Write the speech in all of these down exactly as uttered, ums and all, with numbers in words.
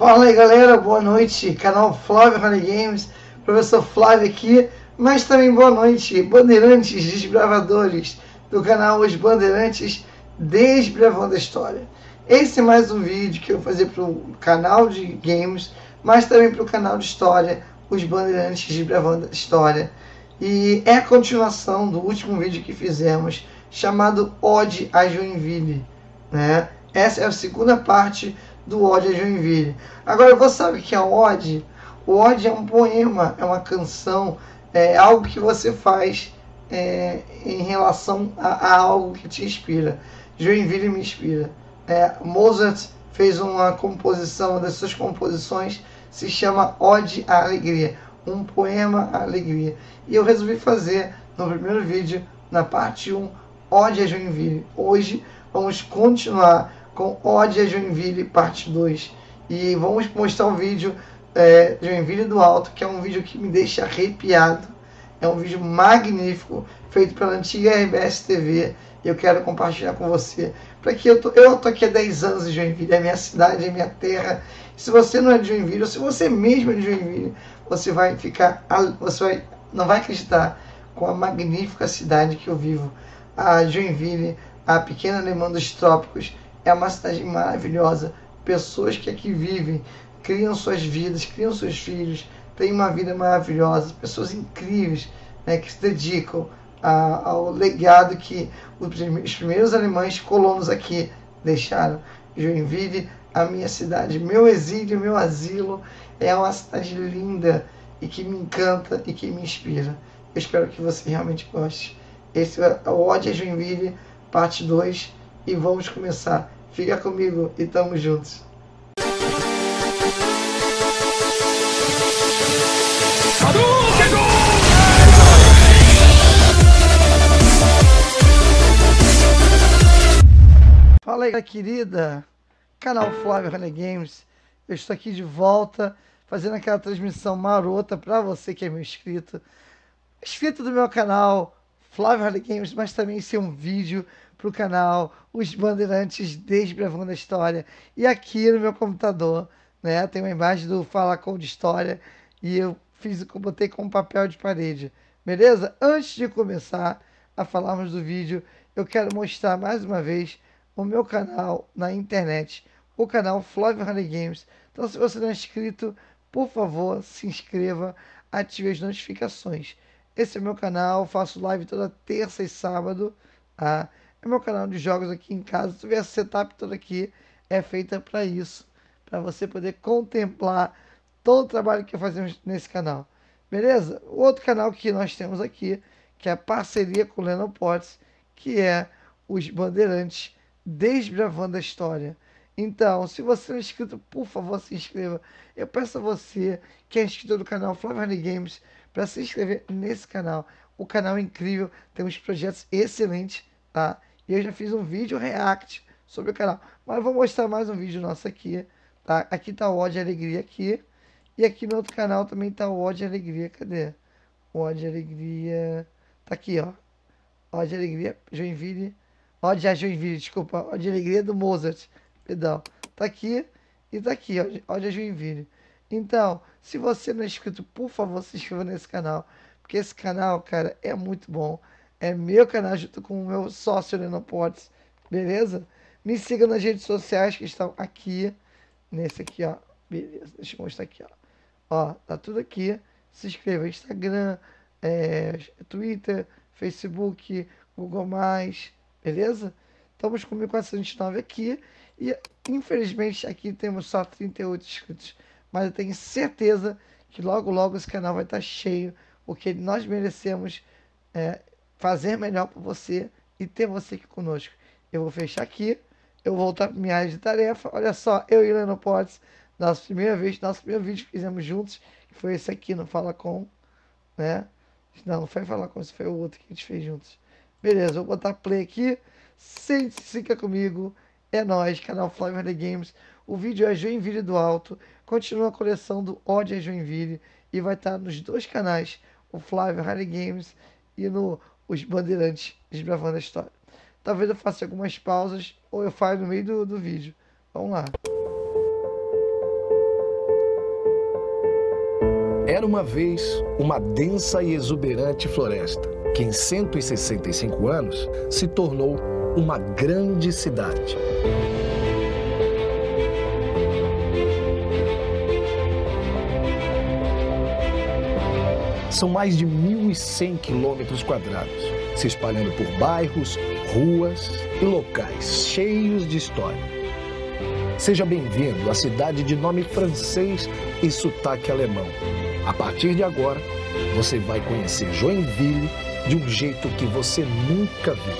Fala aí galera, boa noite, canal Flávio Rally Games, professor Flávio aqui, mas também boa noite, bandeirantes desbravadores do canal Os Bandeirantes Desbravando a História. Esse é mais um vídeo que eu vou fazer para o canal de games, mas também para o canal de história, Os Bandeirantes Desbravando a História. E é a continuação do último vídeo que fizemos, chamado Ode a Joinville, né? Essa é a segunda parte do Ode a Joinville. Agora, você sabe o que é o Ode? O Ode é um poema, é uma canção, é algo que você faz é, em relação a, a algo que te inspira. Joinville me inspira. É, Mozart fez uma composição, uma das suas composições se chama Ode à Alegria, um poema à alegria. E eu resolvi fazer no primeiro vídeo, na parte um, Ode a Joinville. Hoje vamos continuar com Ode a Joinville, parte dois. E vamos mostrar o vídeo é, Joinville do Alto, que é um vídeo que me deixa arrepiado. É um vídeo magnífico, feito pela antiga R B S T V. E eu quero compartilhar com você. Para que eu tô, eu tô aqui há dez anos em Joinville, é minha cidade, é minha terra. Se você não é de Joinville, ou se você mesmo é de Joinville, você vai ficar, você vai, não vai acreditar com a magnífica cidade que eu vivo. A Joinville, a pequena alemã dos trópicos, é uma cidade maravilhosa. Pessoas que aqui vivem, criam suas vidas, criam seus filhos, têm uma vida maravilhosa. Pessoas incríveis, né, que se dedicam a, ao legado que os primeiros alemães colonos aqui deixaram. Joinville, a minha cidade, meu exílio, meu asilo, é uma cidade linda e que me encanta e que me inspira. Eu espero que você realmente goste. Esse é o Ode a Joinville, parte dois, e vamos começar. Fica comigo e tamo juntos. Fala aí, querida, canal Flávio Rally Games. Eu estou aqui de volta, fazendo aquela transmissão marota para você que é meu inscrito. Inscrito do meu canal Flávio Rally Games, mas também esse é um vídeo para o canal Os Bandeirantes Desbravando a História. E aqui no meu computador, né, tem uma imagem do Fala Com de História e eu fiz, botei como papel de parede, beleza? Antes de começar a falarmos do vídeo, eu quero mostrar mais uma vez o meu canal na internet, o canal Flávio Rally Games. Então, se você não é inscrito, por favor, se inscreva, ative as notificações. Esse é o meu canal, faço live toda terça e sábado, tá? É meu canal de jogos aqui em casa. Tu vê a setup toda aqui, é feita para isso, para você poder contemplar todo o trabalho que fazemos nesse canal, beleza? O outro canal que nós temos aqui, que é a parceria com o Lennon Potts, que é Os Bandeirantes Desbravando a História. Então, se você não é inscrito, por favor, se inscreva. Eu peço a você que é inscrito do canal Flávio Rally Games para se inscrever nesse canal. O canal é incrível, temos projetos excelentes, tá? E eu já fiz um vídeo react sobre o canal, mas eu vou mostrar mais um vídeo nosso aqui, tá? Aqui tá o Ode Alegria aqui, e aqui no outro canal também tá o Ode Alegria. Cadê? O Ode Alegria tá aqui, ó. Ode Alegria Joinville, Ode a Joinville, desculpa, Ode Alegria do Mozart, perdão. Tá aqui e tá aqui, ó, Ode a Joinville. Então, se você não é inscrito, por favor, se inscreva nesse canal, porque esse canal, cara, é muito bom. É meu canal junto com o meu sócio Lennon Potts, beleza? Me siga nas redes sociais que estão aqui, nesse aqui, ó. Beleza, deixa eu mostrar aqui, ó. Ó, tá tudo aqui. Se inscreva, Instagram, é, Twitter, Facebook, Google mais, beleza? Estamos com mil quatrocentos e vinte e nove aqui e, infelizmente, aqui temos só trinta e oito inscritos. Mas eu tenho certeza que logo, logo esse canal vai estar cheio, porque nós merecemos é, fazer melhor para você e ter você aqui conosco. Eu vou fechar aqui, eu vou voltar para minha área de tarefa. Olha só, eu e o Lennon Potts, nossa primeira vez, nosso primeiro vídeo que fizemos juntos, que foi esse aqui, no Fala Com, né? Não, não foi Fala Com, esse foi o outro que a gente fez juntos. Beleza, vou botar play aqui, sente-se, fica comigo, é nóis, canal Flávio Rally Games. O vídeo é Joinville do Alto, continua a coleção do Ode a Joinville e vai estar nos dois canais, o Flávio Rally Games e no Os Bandeirantes Desbravando a História. Talvez eu faça algumas pausas ou eu fale no meio do, do vídeo. Vamos lá. Era uma vez uma densa e exuberante floresta, que em cento e sessenta e cinco anos se tornou uma grande cidade. São mais de mil e cem quilômetros quadrados, se espalhando por bairros, ruas e locais cheios de história. Seja bem-vindo à cidade de nome francês e sotaque alemão. A partir de agora, você vai conhecer Joinville de um jeito que você nunca viu.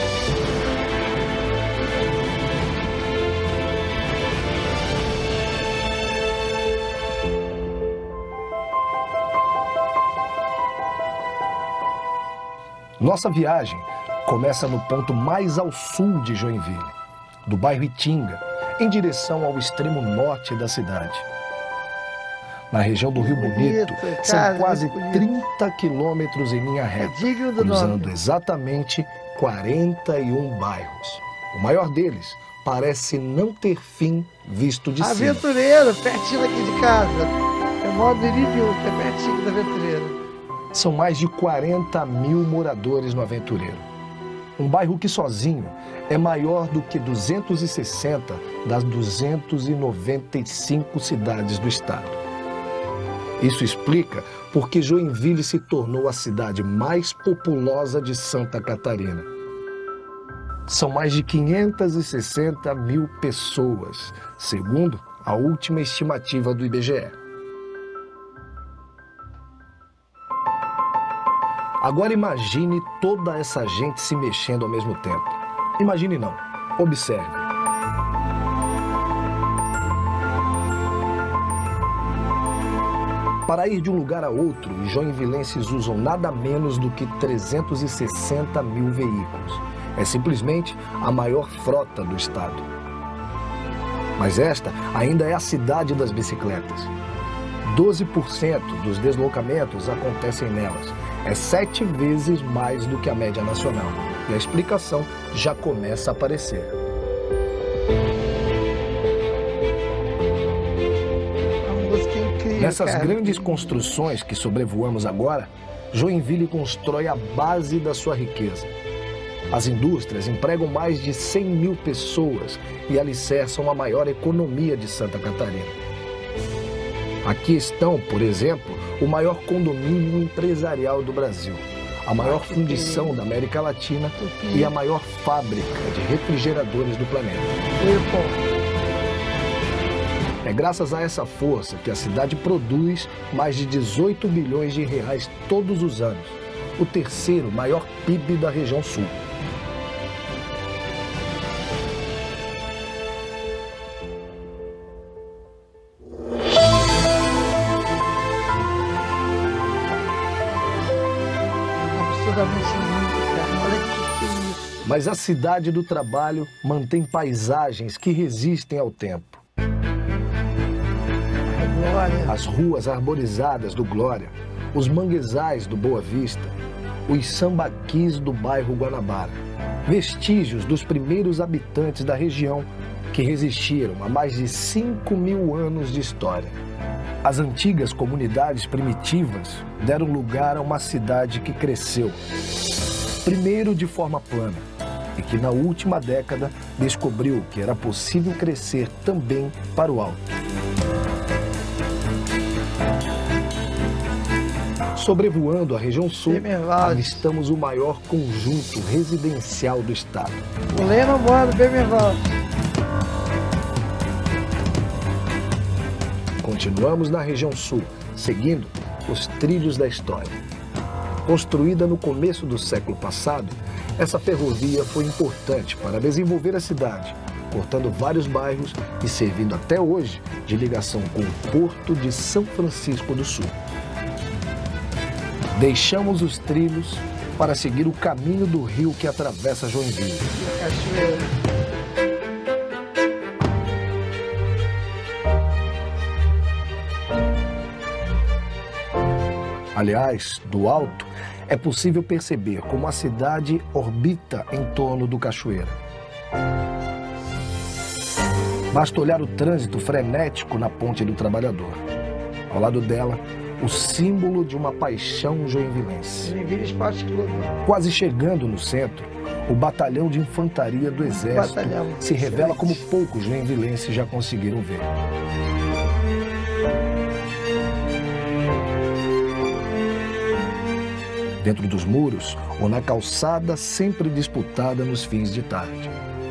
Nossa viagem começa no ponto mais ao sul de Joinville, do bairro Itinga, em direção ao extremo norte da cidade. Na região do Rio Bonito, são quase trinta quilômetros em linha reta, cruzando exatamente quarenta e um bairros. O maior deles parece não ter fim visto de cima. Aventureiro, pertinho daqui de casa. É o modo Iribiú, que é pertinho da Aventureiro. São mais de quarenta mil moradores no Aventureiro. Um bairro que sozinho é maior do que duzentas e sessenta das duzentas e noventa e cinco cidades do estado. Isso explica porque Joinville se tornou a cidade mais populosa de Santa Catarina. São mais de quinhentas e sessenta mil pessoas, segundo a última estimativa do I B G E. Agora imagine toda essa gente se mexendo ao mesmo tempo. Imagine não, observe. Para ir de um lugar a outro, os joinvilenses usam nada menos do que trezentos e sessenta mil veículos. É simplesmente a maior frota do estado. Mas esta ainda é a cidade das bicicletas. doze por cento dos deslocamentos acontecem nelas. É sete vezes mais do que a média nacional. E a explicação já começa a aparecer. Nessas grandes construções que sobrevoamos agora, Joinville constrói a base da sua riqueza. As indústrias empregam mais de cem mil pessoas e alicerçam a maior economia de Santa Catarina. Aqui estão, por exemplo, o maior condomínio empresarial do Brasil, a maior fundição da América Latina e a maior fábrica de refrigeradores do planeta. É graças a essa força que a cidade produz mais de dezoito bilhões de reais todos os anos, o terceiro maior P I B da região sul. Mas a cidade do trabalho mantém paisagens que resistem ao tempo. As ruas arborizadas do Glória, os manguezais do Boa Vista, os sambaquis do bairro Guanabara, vestígios dos primeiros habitantes da região que resistiram a mais de cinco mil anos de história. As antigas comunidades primitivas deram lugar a uma cidade que cresceu, primeiro de forma plana, e que na última década descobriu que era possível crescer também para o alto. Sobrevoando a região sul, avistamos o maior conjunto residencial do estado. O Lema mora no Bemervalde. Continuamos na região sul, seguindo os trilhos da história. Construída no começo do século passado, essa ferrovia foi importante para desenvolver a cidade, cortando vários bairros e servindo até hoje de ligação com o Porto de São Francisco do Sul. Deixamos os trilhos para seguir o caminho do rio que atravessa Joinville. Cachoeira. Aliás, do alto, é possível perceber como a cidade orbita em torno do Cachoeira. Basta olhar o trânsito frenético na Ponte do Trabalhador. Ao lado dela, o símbolo de uma paixão joinvilense. Joinville Esporte Clube. Quase chegando no centro, o batalhão de infantaria do Exército Batalhão. se revela Excelente. como poucos joinvilenses já conseguiram ver. Dentro dos muros ou na calçada sempre disputada nos fins de tarde.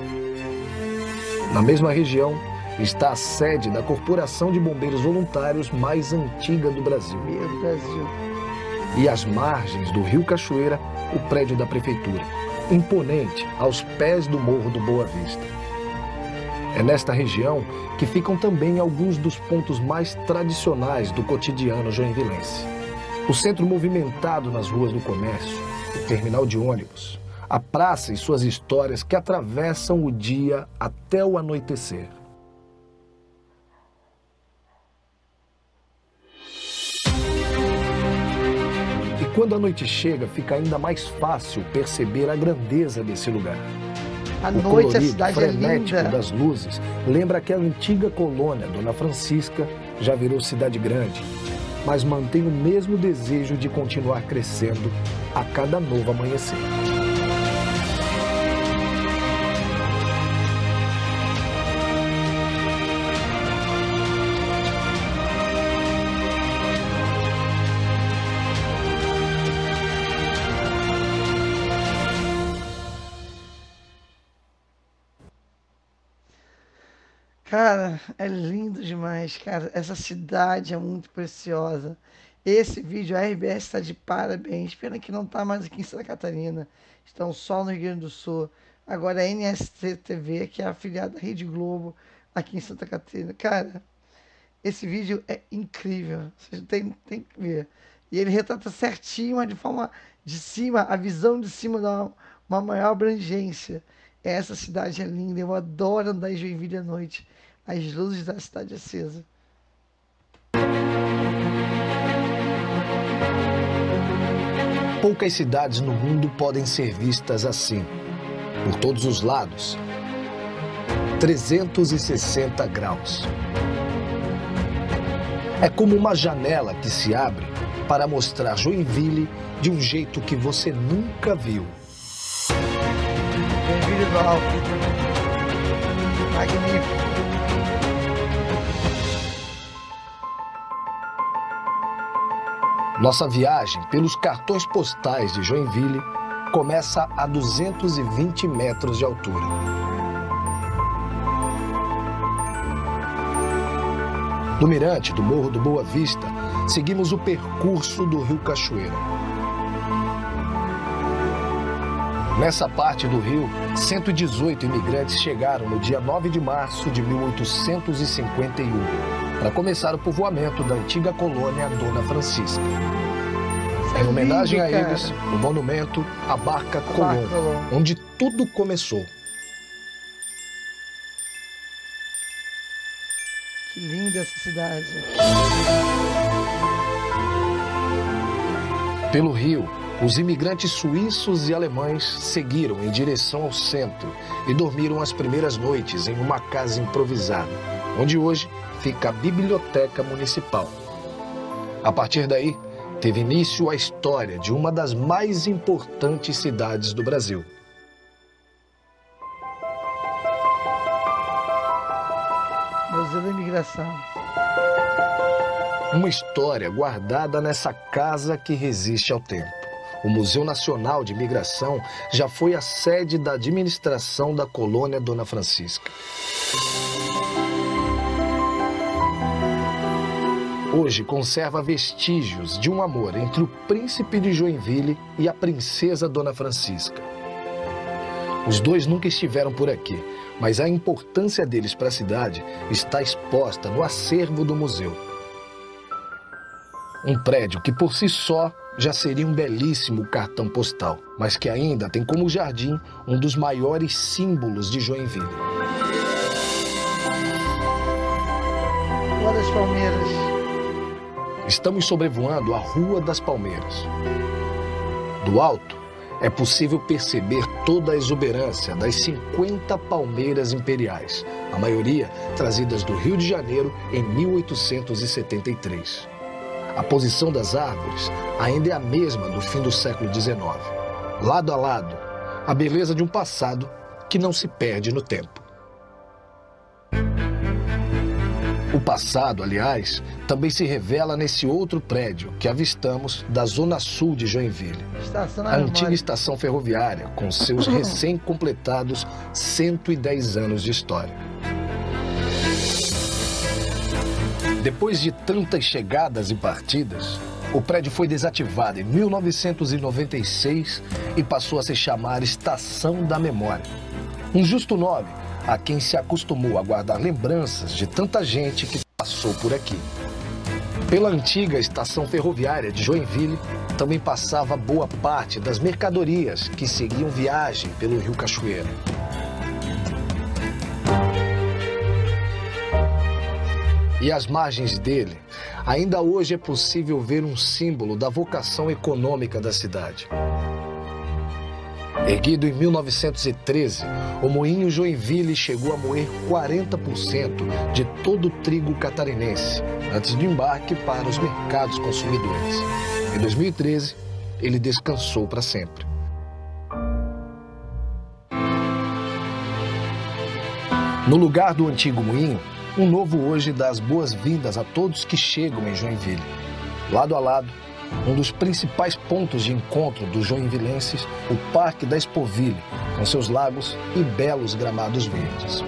Na mesma região está a sede da Corporação de Bombeiros Voluntários mais antiga do Brasil. Meu Brasil. E às margens do Rio Cachoeira, o prédio da Prefeitura, imponente aos pés do Morro do Boa Vista. É nesta região que ficam também alguns dos pontos mais tradicionais do cotidiano joinvilense. O centro movimentado nas ruas do comércio, o terminal de ônibus, a praça e suas histórias que atravessam o dia até o anoitecer. E quando a noite chega, fica ainda mais fácil perceber a grandeza desse lugar. À O noite a colorido cidade é frenético linda. das luzes lembra que a antiga colônia Dona Francisca já virou cidade grande, mas mantém o mesmo desejo de continuar crescendo a cada novo amanhecer. Cara, é lindo demais, cara. Essa cidade é muito preciosa. Esse vídeo, a R B S está de parabéns. Pena que não está mais aqui em Santa Catarina. Estão só no Rio Grande do Sul. Agora a N S T V, que é afiliada da Rede Globo aqui em Santa Catarina. Cara, esse vídeo é incrível. Vocês têm, têm que ver. E ele retrata certinho, mas de forma de cima, a visão de cima dá uma, uma maior abrangência. Essa cidade é linda. Eu adoro andar em Joinville à noite. As luzes da cidade acesa. Poucas cidades no mundo podem ser vistas assim, por todos os lados, trezentos e sessenta graus. É como uma janela que se abre para mostrar Joinville de um jeito que você nunca viu. Joinville do Alto. Magnífico. Nossa viagem pelos cartões postais de Joinville começa a duzentos e vinte metros de altura. Do mirante do Morro do Boa Vista, seguimos o percurso do Rio Cachoeira. Nessa parte do rio, cento e dezoito imigrantes chegaram no dia nove de março de mil oitocentos e cinquenta e um, para começar o povoamento da antiga colônia Dona Francisca. É Em homenagem lindo, a cara. eles, o monumento à Barca Colombo, Colombo. onde tudo começou. Que linda essa cidade. Pelo rio, os imigrantes suíços e alemães seguiram em direção ao centro e dormiram as primeiras noites em uma casa improvisada, onde hoje fica a Biblioteca Municipal. A partir daí, teve início a história de uma das mais importantes cidades do Brasil. Museu da Imigração. Uma história guardada nessa casa que resiste ao tempo. O Museu Nacional de Imigração já foi a sede da administração da colônia Dona Francisca. Hoje conserva vestígios de um amor entre o príncipe de Joinville e a princesa Dona Francisca. Os dois nunca estiveram por aqui, mas a importância deles para a cidade está exposta no acervo do museu. Um prédio que por si só já seria um belíssimo cartão postal, mas que ainda tem como jardim um dos maiores símbolos de Joinville. Rua das Palmeiras. Estamos sobrevoando a Rua das Palmeiras. Do alto, é possível perceber toda a exuberância das cinquenta palmeiras imperiais, a maioria trazidas do Rio de Janeiro em mil oitocentos e setenta e três. A posição das árvores ainda é a mesma do fim do século dezenove. Lado a lado, a beleza de um passado que não se perde no tempo. O passado, aliás, também se revela nesse outro prédio que avistamos da zona sul de Joinville. A antiga estação ferroviária, com seus recém-completados cento e dez anos de história. Depois de tantas chegadas e partidas, o prédio foi desativado em mil novecentos e noventa e seis e passou a se chamar Estação da Memória. Um justo nome a quem se acostumou a guardar lembranças de tanta gente que passou por aqui. Pela antiga estação ferroviária de Joinville, também passava boa parte das mercadorias que seguiam viagem pelo Rio Cachoeira. E às margens dele, ainda hoje é possível ver um símbolo da vocação econômica da cidade. Erguido em mil novecentos e treze, o Moinho Joinville chegou a moer quarenta por cento de todo o trigo catarinense, antes do embarque para os mercados consumidores. Em dois mil e treze, ele descansou para sempre. No lugar do antigo moinho, um novo hoje dá as boas-vindas a todos que chegam em Joinville. Lado a lado, um dos principais pontos de encontro dos joinvilenses, o Parque da Expoville, com seus lagos e belos gramados verdes.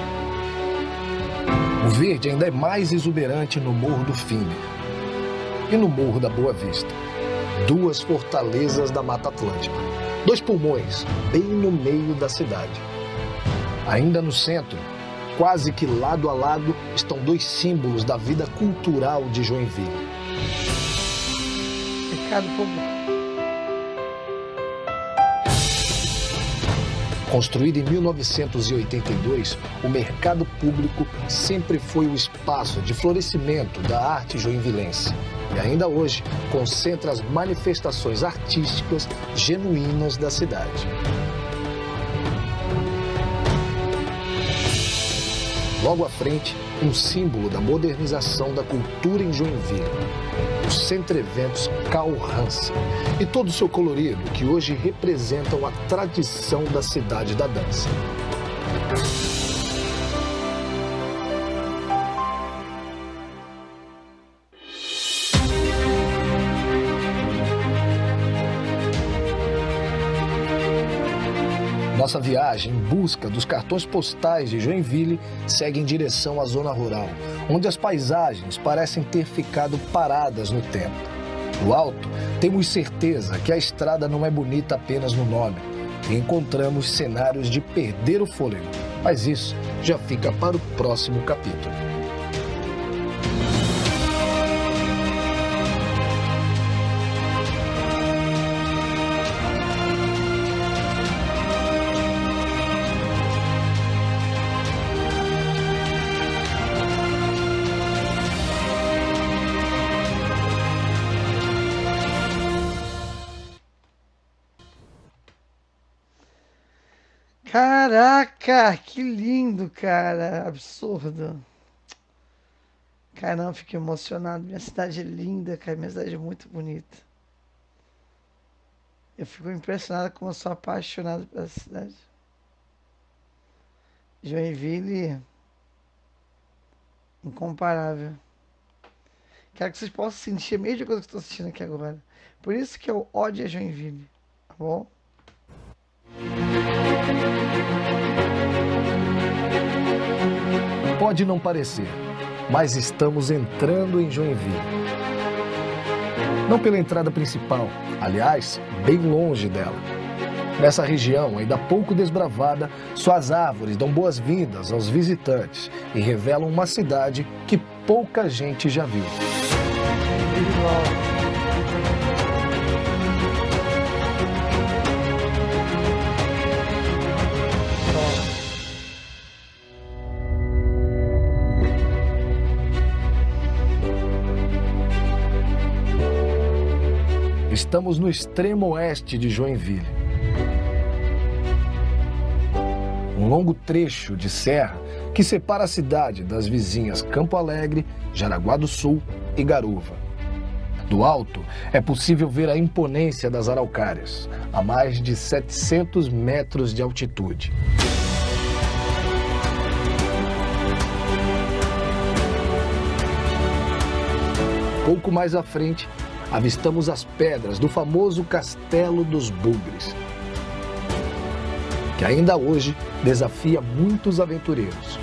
O verde ainda é mais exuberante no Morro do Finder e no Morro da Boa Vista, duas fortalezas da Mata Atlântica, dois pulmões bem no meio da cidade. Ainda no centro, quase que lado a lado, estão dois símbolos da vida cultural de Joinville. Mercado Público. Construído em mil novecentos e oitenta e dois, o Mercado Público sempre foi o espaço de florescimento da arte joinvilense. E ainda hoje concentra as manifestações artísticas genuínas da cidade. Logo à frente, um símbolo da modernização da cultura em Joinville, o Centro Eventos Carl Hansen, e todo o seu colorido, que hoje representam a tradição da cidade da dança. Nossa viagem em busca dos cartões postais de Joinville segue em direção à zona rural, onde as paisagens parecem ter ficado paradas no tempo. Do alto, temos certeza que a estrada não é bonita apenas no nome, e encontramos cenários de perder o fôlego, mas isso já fica para o próximo capítulo. Caraca, que lindo, cara. Absurdo. Caramba, fiquei emocionado. Minha cidade é linda, cara. Minha cidade é muito bonita. Eu fico impressionado como eu sou apaixonado pela cidade. Joinville, incomparável. Quero que vocês possam sentir a mesma coisa que eu estou sentindo aqui agora. Por isso que eu ódio a Joinville, tá bom? Pode não parecer, mas estamos entrando em Joinville. Não pela entrada principal, aliás, bem longe dela. Nessa região, ainda pouco desbravada, suas árvores dão boas-vindas aos visitantes e revelam uma cidade que pouca gente já viu. Estamos no extremo oeste de Joinville. Um longo trecho de serra que separa a cidade das vizinhas Campo Alegre, Jaraguá do Sul e Garuva. Do alto, é possível ver a imponência das araucárias, a mais de setecentos metros de altitude. Pouco mais à frente, avistamos as pedras do famoso Castelo dos Bugres, que ainda hoje desafia muitos aventureiros.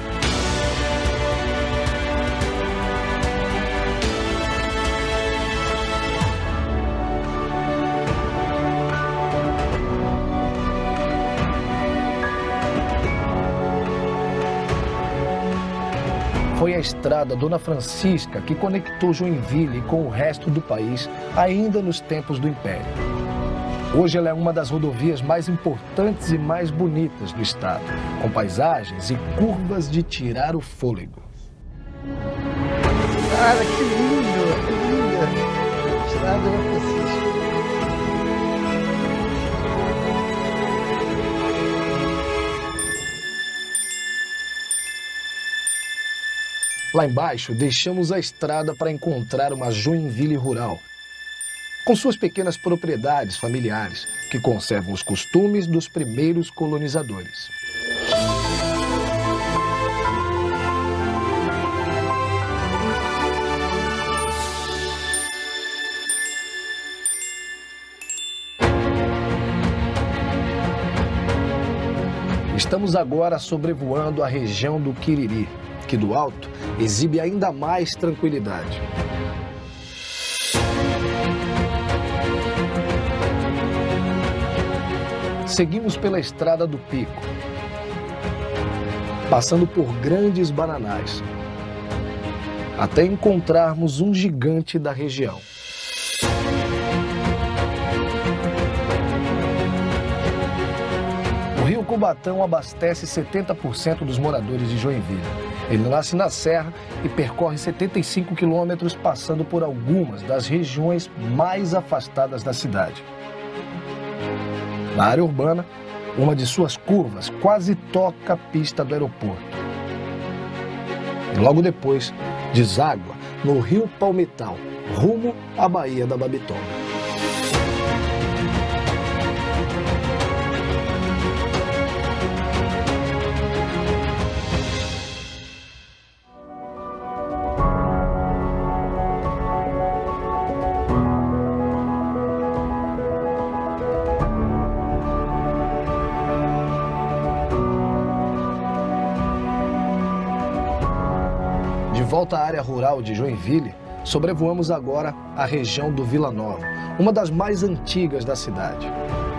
Foi a estrada Dona Francisca que conectou Joinville com o resto do país ainda nos tempos do Império. Hoje ela é uma das rodovias mais importantes e mais bonitas do estado, com paisagens e curvas de tirar o fôlego. Cara, que lindo, que linda! Estrada Dona Francisca. Lá embaixo, deixamos a estrada para encontrar uma Joinville rural, com suas pequenas propriedades familiares, que conservam os costumes dos primeiros colonizadores. Estamos agora sobrevoando a região do Quiriri, que do alto exibe ainda mais tranquilidade. Seguimos pela Estrada do Pico, passando por grandes bananais, até encontrarmos um gigante da região. O rio Cubatão abastece setenta por cento dos moradores de Joinville. Ele nasce na serra e percorre setenta e cinco quilômetros, passando por algumas das regiões mais afastadas da cidade. Na área urbana, uma de suas curvas quase toca a pista do aeroporto. E logo depois, deságua no rio Palmital, rumo à Baía da Babitonga. De volta à área rural de Joinville, sobrevoamos agora a região do Vila Nova, uma das mais antigas da cidade.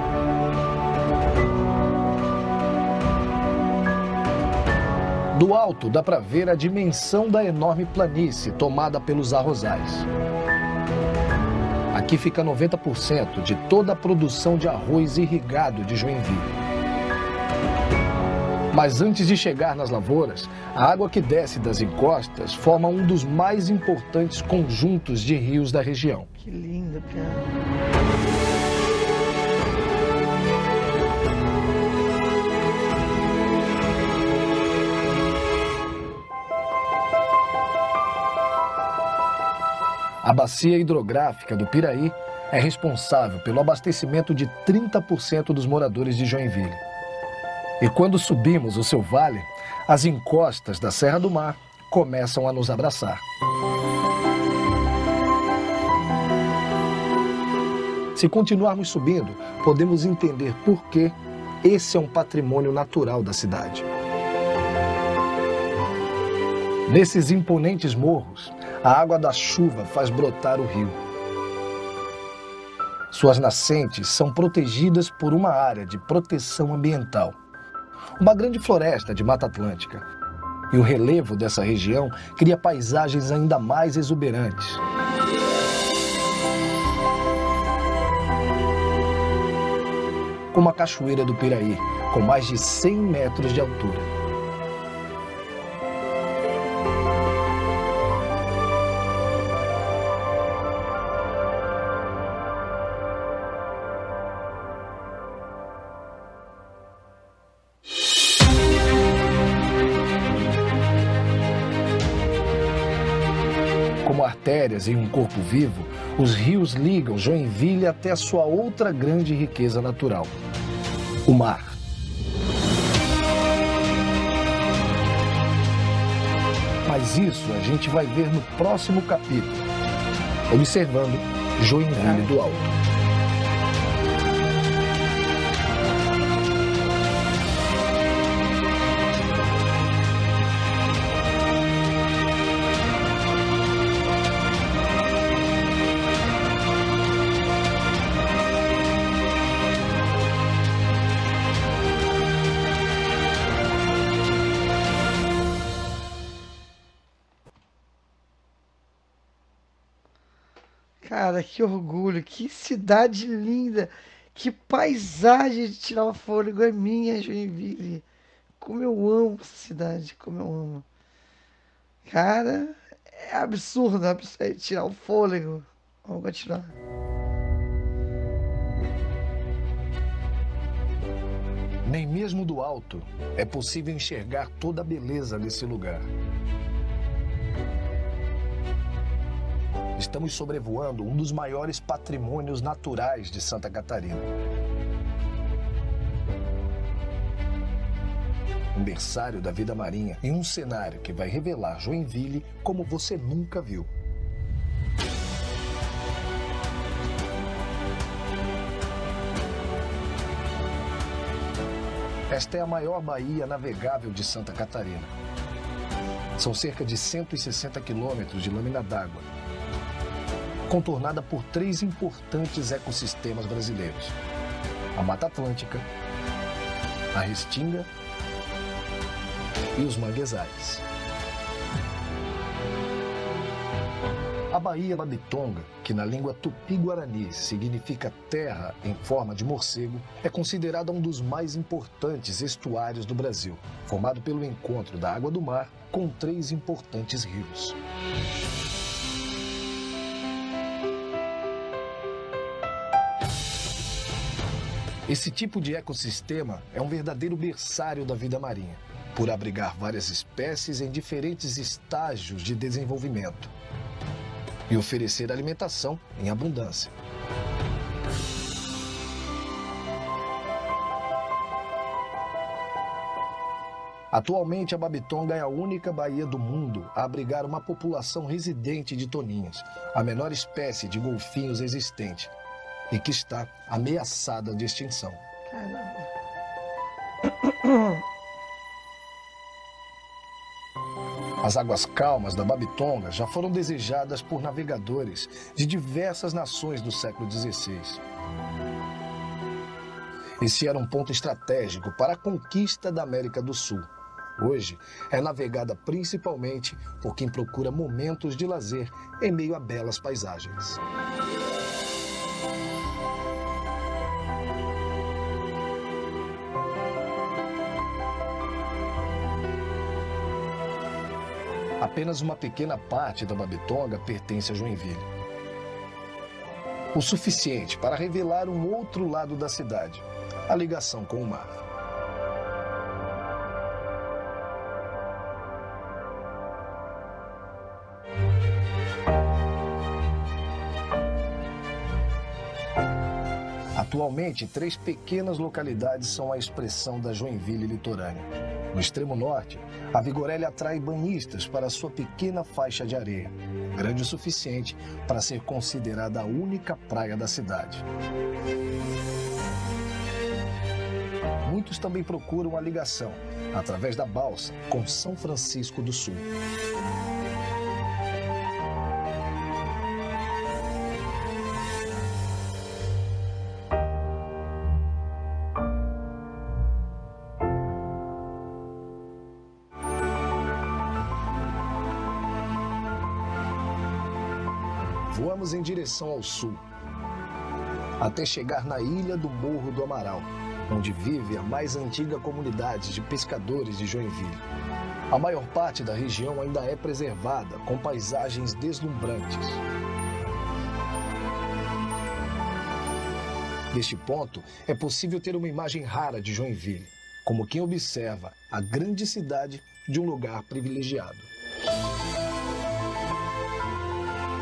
Do alto dá para ver a dimensão da enorme planície tomada pelos arrozais. Aqui fica noventa por cento de toda a produção de arroz irrigado de Joinville. Mas antes de chegar nas lavouras, a água que desce das encostas forma um dos mais importantes conjuntos de rios da região. Que lindo, cara. A bacia hidrográfica do Piraí é responsável pelo abastecimento de trinta por cento dos moradores de Joinville. E quando subimos o seu vale, as encostas da Serra do Mar começam a nos abraçar. Se continuarmos subindo, podemos entender por que esse é um patrimônio natural da cidade. Nesses imponentes morros, a água da chuva faz brotar o rio. Suas nascentes são protegidas por uma área de proteção ambiental, uma grande floresta de Mata Atlântica. E o relevo dessa região cria paisagens ainda mais exuberantes. Como a Cachoeira do Piraí, com mais de cem metros de altura. Como artérias em um corpo vivo, os rios ligam Joinville até a sua outra grande riqueza natural, o mar. Mas isso a gente vai ver no próximo capítulo, observando Joinville do Alto. Cara, que orgulho, que cidade linda, que paisagem de tirar o fôlego é minha, Joinville. Como eu amo essa cidade, como eu amo. Cara, é absurdo, absurdo é tirar o fôlego. Vamos continuar. Nem mesmo do alto é possível enxergar toda a beleza desse lugar. Estamos sobrevoando um dos maiores patrimônios naturais de Santa Catarina. Um berçário da vida marinha em um cenário que vai revelar Joinville como você nunca viu. Esta é a maior baía navegável de Santa Catarina. São cerca de cento e sessenta quilômetros de lâmina d'água, contornada por três importantes ecossistemas brasileiros: a Mata Atlântica, a Restinga e os manguezais. A Baía Babitonga, que na língua tupi-guarani significa terra em forma de morcego, é considerada um dos mais importantes estuários do Brasil, formado pelo encontro da água do mar com três importantes rios. Esse tipo de ecossistema é um verdadeiro berçário da vida marinha, por abrigar várias espécies em diferentes estágios de desenvolvimento e oferecer alimentação em abundância. Atualmente, a Babitonga é a única baía do mundo a abrigar uma população residente de toninhos, a menor espécie de golfinhos existente, e que está ameaçada de extinção. Caramba. As águas calmas da Babitonga já foram desejadas por navegadores de diversas nações do século dezesseis. Esse era um ponto estratégico para a conquista da América do Sul. Hoje, é navegada principalmente por quem procura momentos de lazer em meio a belas paisagens. Apenas uma pequena parte da Babitonga pertence a Joinville. O suficiente para revelar um outro lado da cidade, a ligação com o mar. Atualmente, três pequenas localidades são a expressão da Joinville litorânea. No extremo norte, a Vigorelli atrai banhistas para sua pequena faixa de areia, grande o suficiente para ser considerada a única praia da cidade. Muitos também procuram a ligação, através da balsa, com São Francisco do Sul. Voamos em direção ao sul, até chegar na ilha do Morro do Amaral, onde vive a mais antiga comunidade de pescadores de Joinville. A maior parte da região ainda é preservada, com paisagens deslumbrantes. Neste ponto, é possível ter uma imagem rara de Joinville, como quem observa a grande cidade de um lugar privilegiado.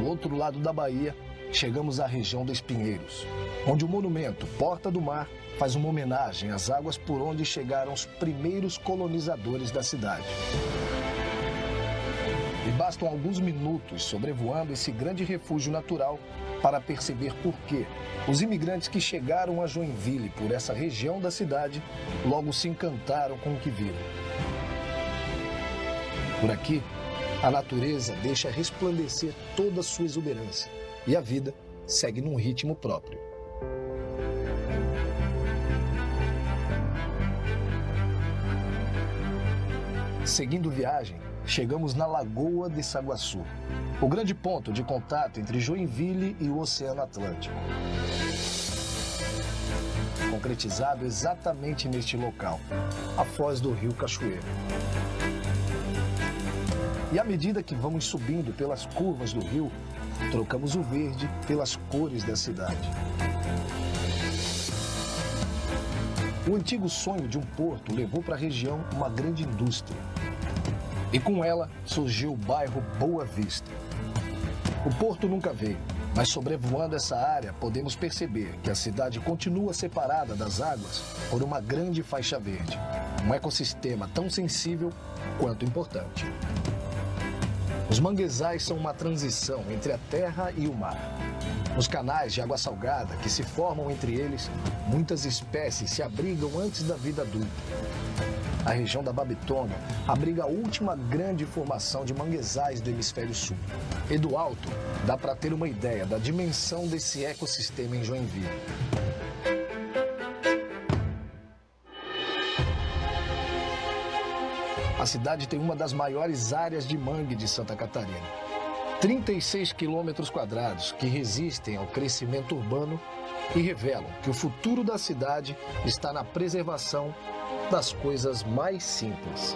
outro lado da Bahia, chegamos à região dos Pinheiros, onde o monumento Porta do Mar faz uma homenagem às águas por onde chegaram os primeiros colonizadores da cidade. E bastam alguns minutos sobrevoando esse grande refúgio natural para perceber por que os imigrantes que chegaram a Joinville por essa região da cidade logo se encantaram com o que viram. Por aqui, a natureza deixa resplandecer toda a sua exuberância e a vida segue num ritmo próprio. Seguindo viagem, chegamos na Lagoa de Saguaçu, o grande ponto de contato entre Joinville e o Oceano Atlântico. Concretizado exatamente neste local, a foz do rio Cachoeira. E à medida que vamos subindo pelas curvas do rio, trocamos o verde pelas cores da cidade. O antigo sonho de um porto levou para a região uma grande indústria. E com ela surgiu o bairro Boa Vista. O porto nunca veio, mas sobrevoando essa área podemos perceber que a cidade continua separada das águas por uma grande faixa verde. Um ecossistema tão sensível quanto importante. Os manguezais são uma transição entre a terra e o mar. Nos canais de água salgada que se formam entre eles, muitas espécies se abrigam antes da vida adulta. A região da Babitônia abriga a última grande formação de manguezais do hemisfério sul. E do alto, dá para ter uma ideia da dimensão desse ecossistema em Joinville. A cidade tem uma das maiores áreas de mangue de Santa Catarina. trinta e seis quilômetros quadrados que resistem ao crescimento urbano e revelam que o futuro da cidade está na preservação das coisas mais simples.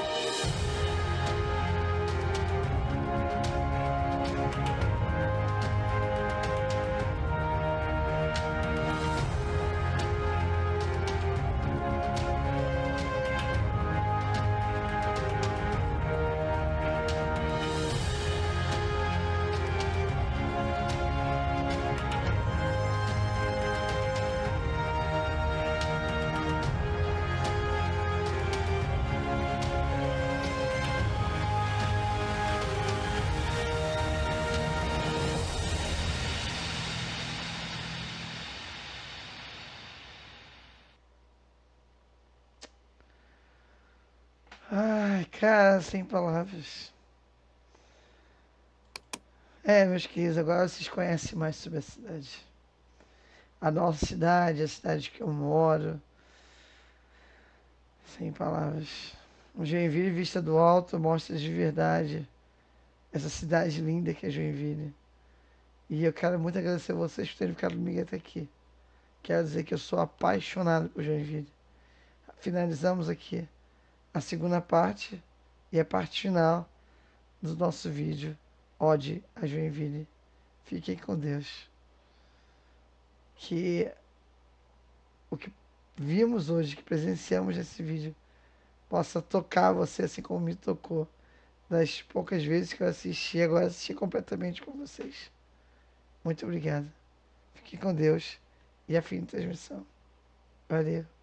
Ai, cara, sem palavras. É, meus queridos, agora vocês conhecem mais sobre a cidade. A nossa cidade, a cidade que eu moro. Sem palavras. O Joinville Vista do Alto mostra de verdade essa cidade linda que é Joinville. E eu quero muito agradecer a vocês por terem ficado comigo até aqui. Quero dizer que eu sou apaixonado por Joinville. Finalizamos aqui a segunda parte e a parte final do nosso vídeo Ode a Joinville. Fiquem com Deus. Que o que vimos hoje, que presenciamos nesse vídeo, possa tocar você assim como me tocou das poucas vezes que eu assisti. Agora assisti completamente com vocês. Muito obrigado. Fiquem com Deus e a fim de transmissão. Valeu.